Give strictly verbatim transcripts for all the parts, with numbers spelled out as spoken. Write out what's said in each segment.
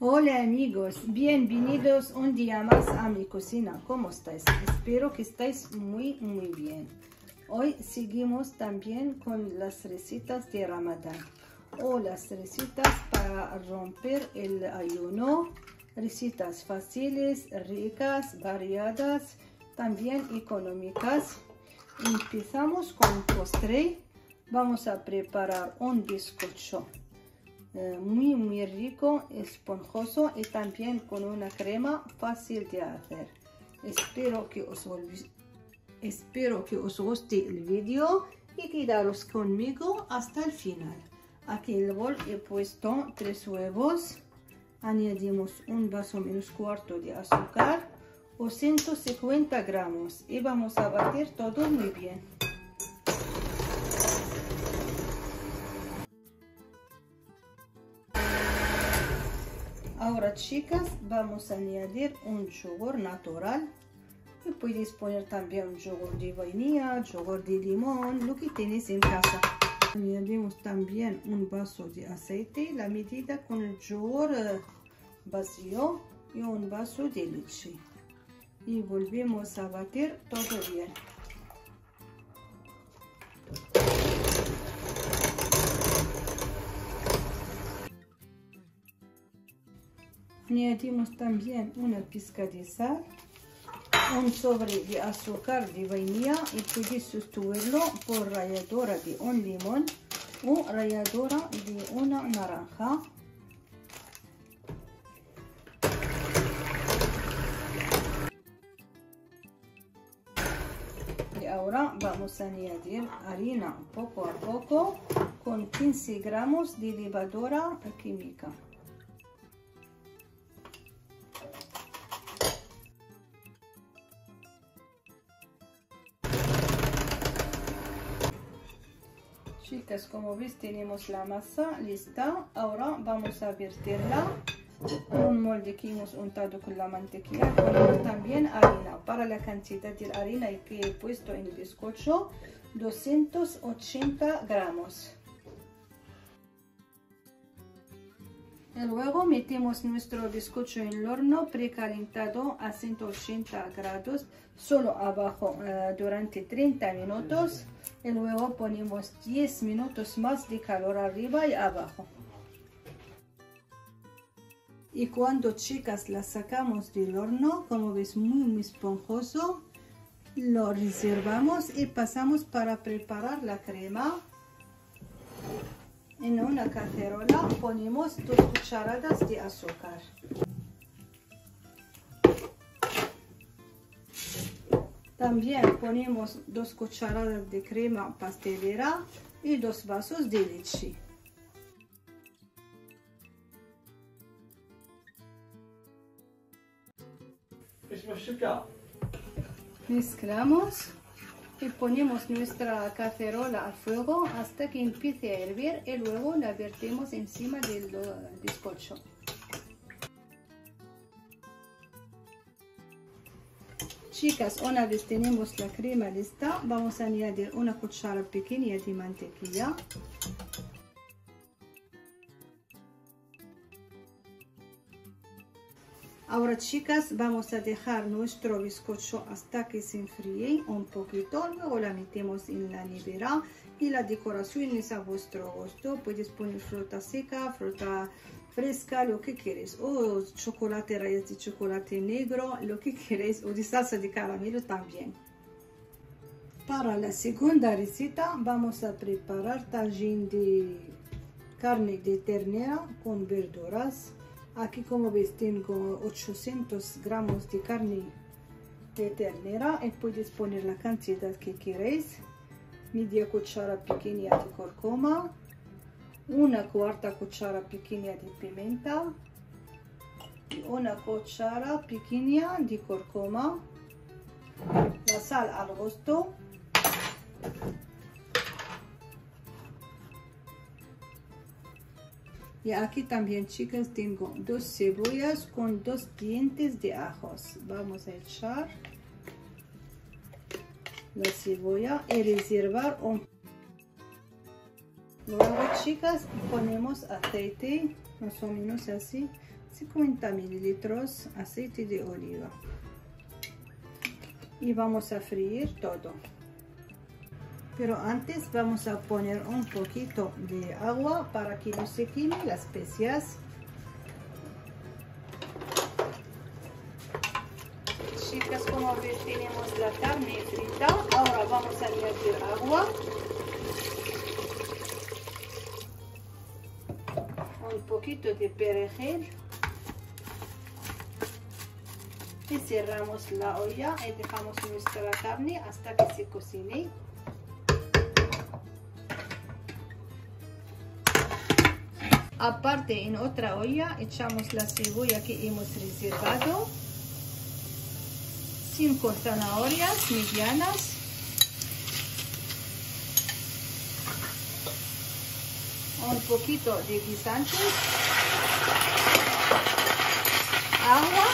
Hola amigos, bienvenidos un día más a mi cocina. ¿Cómo estáis? Espero que estáis muy muy bien. Hoy seguimos también con las recetas de Ramadán o las recetas para romper el ayuno. Recetas fáciles, ricas, variadas, también económicas. Empezamos con postre. Vamos a preparar un bizcocho Eh, muy muy rico, esponjoso y también con una crema fácil de hacer. Espero que os espero que os guste el vídeo y quedaros conmigo hasta el final. Aquí en el bol he puesto tres huevos, añadimos un vaso menos cuarto de azúcar o ciento cincuenta gramos y vamos a batir todo muy bien. Ahora chicas, vamos a añadir un yogur natural y podéis poner también un yogur de vainilla, yogur de limón, lo que tenéis en casa. Añadimos también un vaso de aceite, la medida con el yogur vacío y un vaso de leche. Y volvemos a batir todo bien. Añadimos también una pizca de sal, un sobre de azúcar de vainilla y podéis sustituirlo por ralladura de un limón o ralladura de una naranja. Y ahora vamos a añadir harina poco a poco con quince gramos de levadura química. Chicas, como veis tenemos la masa lista. Ahora vamos a vertirla en un molde que hemos untado con la mantequilla. Ponemos también harina. Para la cantidad de harina que he puesto en el bizcocho, doscientos ochenta gramos. Y luego metemos nuestro bizcocho en el horno precalentado a ciento ochenta grados, solo abajo uh, durante treinta minutos. Y luego ponemos diez minutos más de calor arriba y abajo. Y cuando chicas la sacamos del horno, como ves muy muy esponjoso, lo reservamos y pasamos para preparar la crema. En una cacerola ponemos dos cucharadas de azúcar. También ponemos dos cucharadas de crema pastelera y dos vasos de leche. Mezclamos y ponemos nuestra cacerola al fuego hasta que empiece a hervir y luego la vertimos encima del bizcocho. Chicas, una vez tenemos la crema lista, vamos a añadir una cuchara pequeña de mantequilla. Ahora chicas, vamos a dejar nuestro bizcocho hasta que se enfríe un poquito, luego la metemos en la nevera y la decoración es a vuestro gusto. Puedes poner fruta seca, fruta fresca, lo que queréis, o chocolate, rayas de chocolate negro, lo que queréis, o de salsa de caramelo también. Para la segunda receta vamos a preparar tajín de carne de ternera con verduras. Aquí como veis tengo ochocientos gramos de carne de ternera y podéis poner la cantidad que queréis. Media cuchara pequeña de cúrcuma, una cuarta cuchara pequeña de pimienta y una cuchara pequeña de cúrcuma, la sal al gusto. Y aquí también chicas tengo dos cebollas con dos dientes de ajos. Vamos a echar la cebolla y reservar un Luego, chicas, ponemos aceite, más o menos así, cincuenta mililitros aceite de oliva. Y vamos a freír todo. Pero antes vamos a poner un poquito de agua para que no se quemen las especias. Chicas, como ven, tenemos la carne frita. Ahora vamos a añadir agua. Un poquito de perejil. Y cerramos la olla y dejamos nuestra carne hasta que se cocine. Aparte, en otra olla echamos la cebolla que hemos reservado, cinco zanahorias medianas, un poquito de guisantes, agua,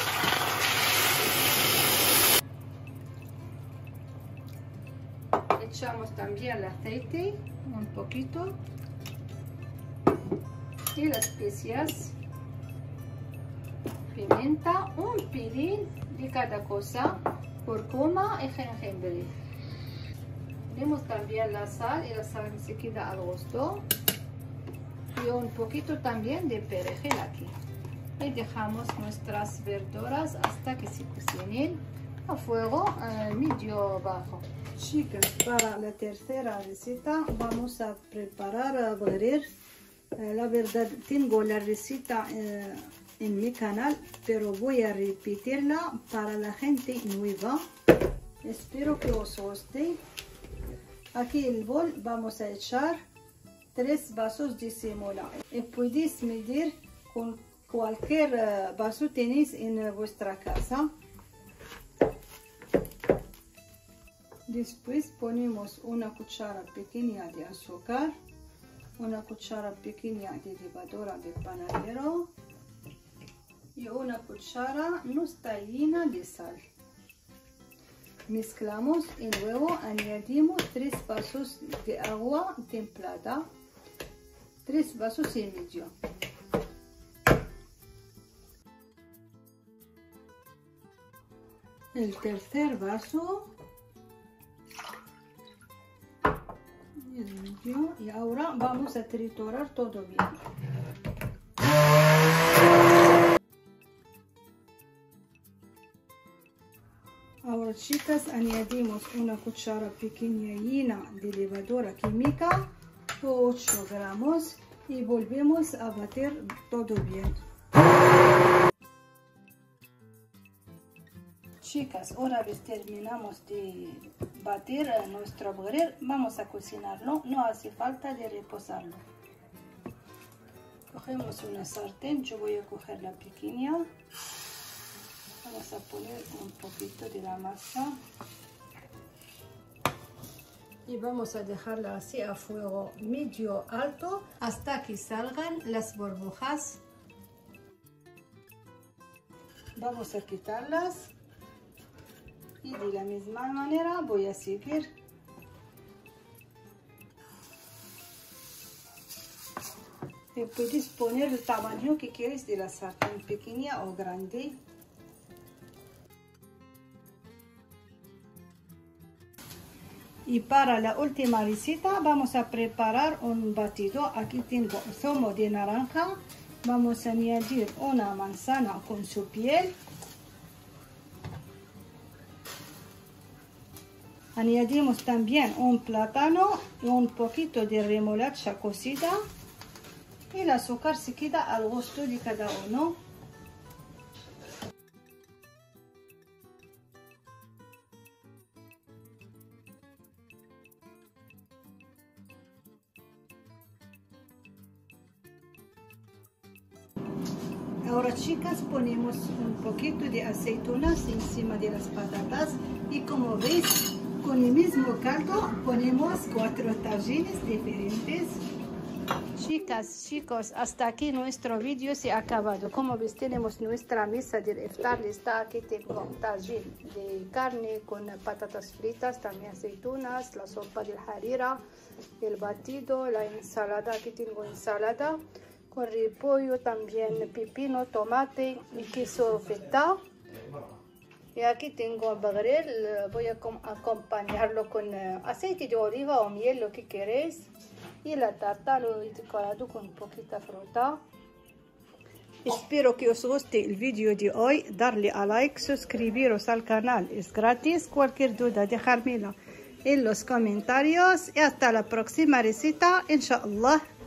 echamos también el aceite, un poquito, y las especias, pimienta, un pelín de cada cosa, cúrcuma y jengibre. Ponemos también la sal y la sal se queda al gusto. Y un poquito también de perejil aquí. Y dejamos nuestras verduras hasta que se cocinen a fuego eh, medio bajo. Chicas, para la tercera receta vamos a preparar a abrir. Eh, la verdad tengo la receta eh, en mi canal, pero voy a repetirla para la gente nueva. Espero que os guste. Aquí el bol vamos a echar tres vasos de semola. Y podéis medir con cualquier uh, vaso tenéis en uh, vuestra casa. Después ponemos una cuchara pequeña de azúcar, una cuchara pequeña de levadura de panadero y una cuchara no está llena de sal. Mezclamos y luego añadimos tres vasos de agua templada, tres vasos y medio. El tercer vaso el medio, y ahora vamos a triturar todo bien. Ahora, chicas, añadimos una cuchara pequeña llena de levadura química o ocho gramos y volvemos a batir todo bien. Chicas, ahora que terminamos de batir nuestro burger, vamos a cocinarlo, no hace falta de reposarlo. Cogemos una sartén, yo voy a coger la pequeña. Vamos a poner un poquito de la masa y vamos a dejarla así a fuego medio alto hasta que salgan las burbujas. Vamos a quitarlas y de la misma manera voy a seguir. Y puedes poner el tamaño que quieres de la sartén, pequeña o grande. Y para la última receta vamos a preparar un batido. Aquí tengo zumo de naranja. Vamos a añadir una manzana con su piel. Añadimos también un plátano y un poquito de remolacha cocida. Y el azúcar se queda al gusto de cada uno. Ahora, chicas, ponemos un poquito de aceitunas encima de las patatas y como veis, con el mismo caldo ponemos cuatro tallines diferentes. Chicas, chicos, hasta aquí nuestro vídeo se ha acabado. Como ves, tenemos nuestra mesa del iftar lista. Aquí tengo tajín de carne con patatas fritas, también aceitunas, la sopa del harira, el batido, la ensalada. Aquí tengo ensalada con repollo, también pepino, tomate y queso feta. Y aquí tengo bagrel, voy a acompañarlo con aceite de oliva o miel, lo que queréis. Y la tarta lo he decorado con un poquita fruta. Espero que os guste el vídeo de hoy. Darle a like, suscribiros al canal, es gratis. Cualquier duda dejármela en los comentarios. Y hasta la próxima receta, inshallah.